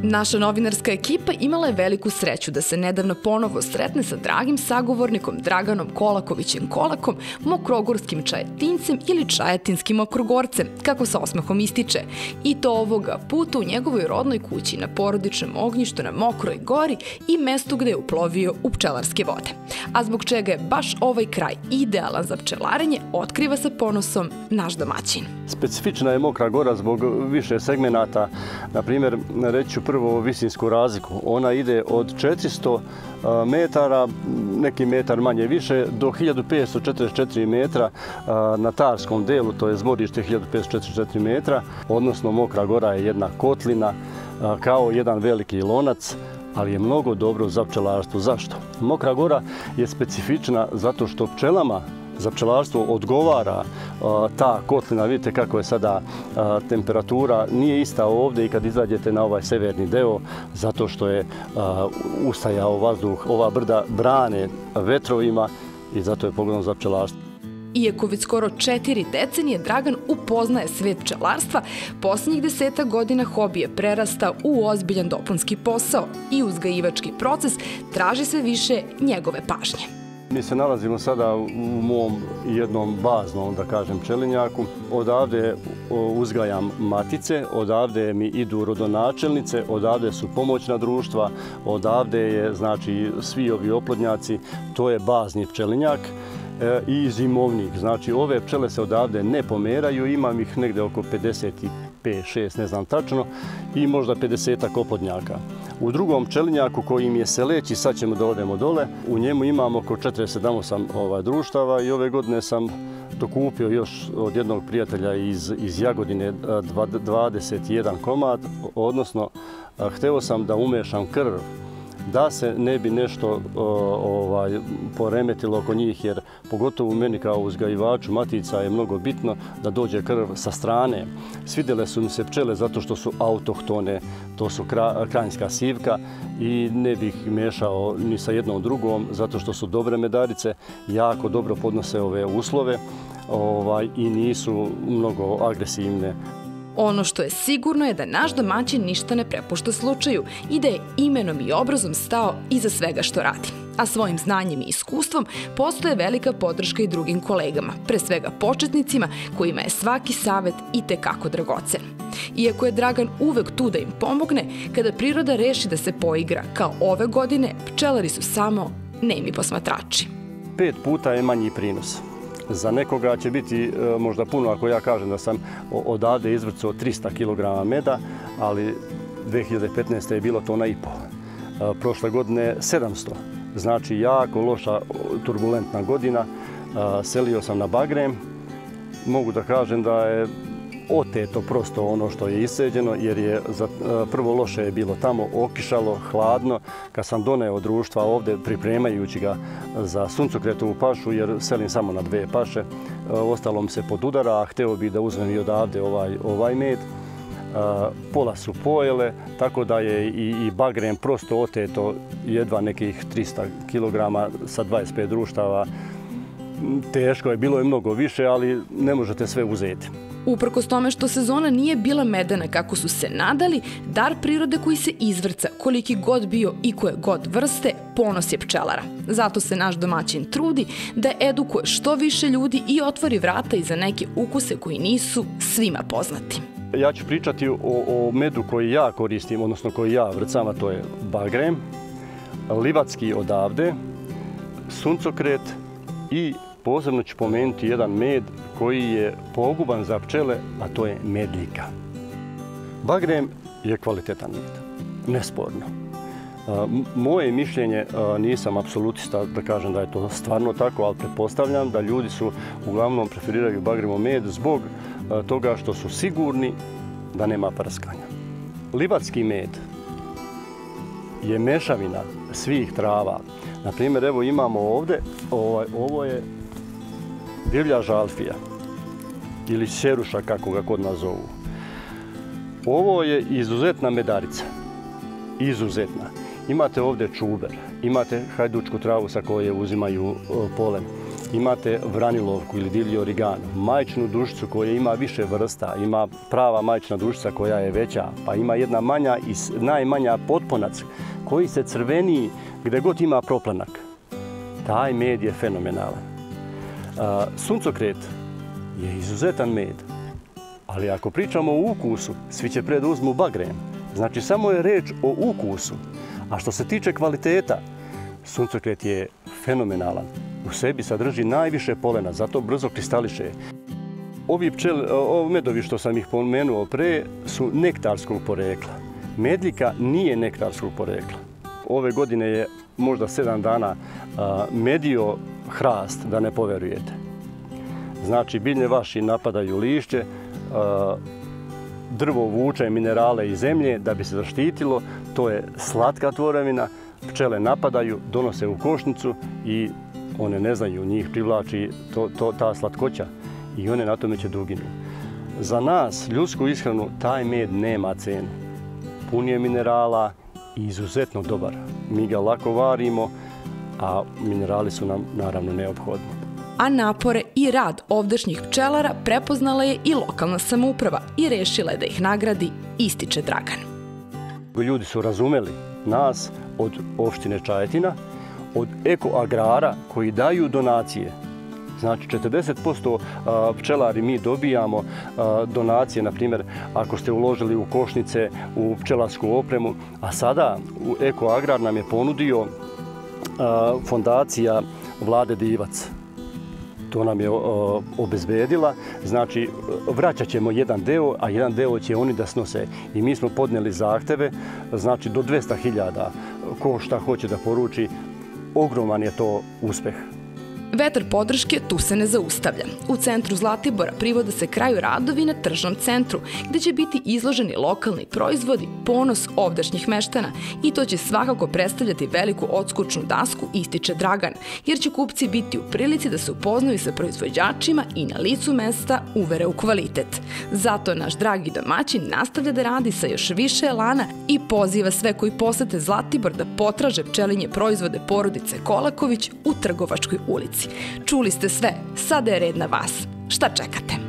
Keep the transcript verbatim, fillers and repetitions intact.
Naša novinarska ekipa imala je veliku sreću da se nedavno ponovo sretne sa dragim sagovornikom Draganom Kolakovićem Kolakom, mokrogorskim čajetincem ili čajetinskim mokrogorcem, kako sa osmehom ističe. I to ovoga puta u njegovoj rodnoj kući na porodičnom ognjištu na Mokroj gori i mestu gde je uplovio u pčelarske vode. A zbog čega je baš ovaj kraj idealan za pčelarenje, otkriva sa ponosom naš domaćin. Specifična je Mokra gora zbog više segmenata. Na primjer, reći ću prvo visinsku razliku. Ona ide od četiristo metara, neki metar manje više, do hiljadu petsto četrdeset četiri metra na tarskom delu, to je zborište hiljadu petsto četrdeset četiri metra, odnosno Mokra gora je jedna kotlina kao jedan veliki lonac, ali je mnogo dobro za pčelarstvo. Zašto? Mokra gora je specifična zato što pčelama za pčelarstvo odgovara ta kotlina. Vidite kako je sada temperatura, nije ista ovdje i kad izađete na ovaj severni deo, zato što je ustajao vazduh, ova brda brane vetrovima i zato je pogodno za pčelarstvo. Iako već skoro četiri decenije Dragan upoznaje svet pčelarstva, posljednjih deseta godina hobi je prerastao u ozbiljan dopunski posao i uzgajivački proces traži sve više njegove pažnje. Mi se nalazimo sada u mom jednom baznom, da kažem, pčelinjaku. Odavde uzgajam matice, odavde mi idu rodonačelnice, odavde su pomoćna društva, odavde je, znači, svi ovi oplodnjaci, to je bazni pčelinjak i zimovnik. Znači, ove pčele se odavde ne pomeraju, imam ih negde oko pedeset pet šest, ne znam tačno, i možda pedesetak oplodnjaka. U drugom pčelinjaku koji mi je seleći, sad ćemo da odemo dole, u njemu imamo oko četrdeset sedam društava i ove godine sam dokupio još od jednog prijatelja iz, iz Jagodine dvadeset jedan komad, odnosno hteo sam da umešam krv, da se ne bi nešto ovaj, poremetilo oko njih, jer pogotovo meni kao uzgajivaču matica je mnogo bitno da dođe krv sa strane. Svidjele su mi se pčele zato što su autohtone, to su krajinska sivka i ne bih mešao ni sa jednom drugom zato što su dobre medarice, jako dobro podnose ove uslove ovaj, i nisu mnogo agresivne. Ono što je sigurno je da naš domaćin ništa ne prepušta slučaju i da je imenom i obrazom stao iza svega što radi. A svojim znanjem i iskustvom postoje velika podrška i drugim kolegama, pre svega početnicima kojima je svaki savet itekako dragocen. Iako je Dragan uvek tu da im pomogne, kada priroda reši da se poigra kao ove godine, pčelari su samo nemi posmatrači. Pet puta je manji prinos. Za nekoga će biti možda puno ako ja kažem da sam odavde izvrcao trista kilograma meda, ali dve hiljade petnaeste. je bilo tona i pol. Prošle godine sedamsto. Znači jako loša turbulentna godina. Selio sam na bagrem. Mogu da kažem da je oteto prosto ono što je iseđeno, jer je za, prvo loše je bilo tamo, okišalo, hladno. Kad sam doneo društva ovde, pripremajući ga za suncokretovu pašu, jer selim samo na dve paše, ostalo mi se pod udara, a hteo bi da uzmem i odavde ovaj, ovaj med. Pola su pojele, tako da je i, i bagrem prosto oteto jedva nekih trista kilograma sa dvadeset pet društava. Teško je, bilo je mnogo više, ali ne možete sve uzeti. Uprkos tome što sezona nije bila medena kako su se nadali, dar prirode koji se izvrca, koliki god bio i koje god vrste, ponos je pčelara. Zato se naš domaćin trudi da edukuje što više ljudi i otvori vrata i za neke ukuse koji nisu svima poznati. Ja ću pričati o, o medu koji ja koristim, odnosno koji ja vrcam, a to je bagrem, livatski odavde, suncokret i posebno ću pomenuti jedan med koji je poguban za pčele, a to je medljika. Bagrem je kvalitetan med, nesporno. Moje mišljenje, nisam apsolutista da kažem da je to stvarno tako, ali pretpostavljam da ljudi su uglavnom preferiraju bagremov med zbog toga što su sigurni da nema prskanja. Livatski med je mešavina svih trava. Na primjer, evo imamo ovdje, ovaj, ovo je divlja žalfija ili šeruša, kako ga kod nas zovu. Ovo je izuzetna medarica, izuzetna. Imate ovdje čuber, imate hajdučku travu sa koje uzimaju polen. imate vranilovku ili divlji origano, majčinu dušicu koja ima više vrsta, ima prava majčina dušica koja je veća, pa ima jedna manja i najmanja potponac koji se crveni gde god ima proplanak. Taj med je fenomenalan. Suncokret je izuzetan med, ali ako pričamo o ukusu, svi će pre da uzmu bagren. Znači, samo je reč o ukusu. A što se tiče kvaliteta, suncokret je fenomenalan. U sebi sadrži najviše polena, zato brzo kristališe. Ovi pčel, ovi medovi što sam ih pomenuo pre su nektarskog porekla. Medljika nije nektarskog porekla. Ove godine je možda sedam dana medio hrast, da ne poverujete. Znači, biljne vaši napadaju lišće, drvo vuče minerale iz zemlje da bi se zaštitilo. To je slatka tvorevina, pčele napadaju, donose u košnicu i one ne znaju, njih privlači to, to, ta slatkoća i one na tome će duginu. Za nas, ljudsku ishranu, taj med nema cenu. Pun je minerala i izuzetno dobar. Mi ga lako varimo, a minerali su nam naravno neophodni. A napore i rad ovdašnjih pčelara prepoznala je i lokalna samouprava i rešila je da ih nagradi, ističe Dragan. Ljudi su razumeli nas od opštine Čajetina, od ekoagrara koji daju donacije. Znači, četrdeset posto pčelari mi dobijamo donacije, na primjer, ako ste uložili u košnice, u pčelarsku opremu, a sada ekoagrar nam je ponudio fondacija Vlade Divac. To nam je obezbedila. Znači, vraćat ćemo jedan deo, a jedan deo će oni da snose. I mi smo podneli zahteve, znači do dvesta hiljada. Ko šta hoće da poruči, ogroman je to uspeh. Vetar podrške tu se ne zaustavlja. U centru Zlatibora privode se kraju radovi na tržnom centru, gde će biti izloženi lokalni proizvodi, ponos ovdašnjih meštana, i to će svakako predstavljati veliku odskučnu dasku, ističe Dragan, jer će kupci biti u prilici da se upoznaju sa proizvođačima i na licu mesta uvere u kvalitet. Zato naš dragi domaćin nastavlja da radi sa još više elana i poziva sve koji posete Zlatibor da potraže pčelinje proizvode porodice Kolaković u Trgovačkoj ulici. Čuli ste sve, sada je red na vas. Šta čekate?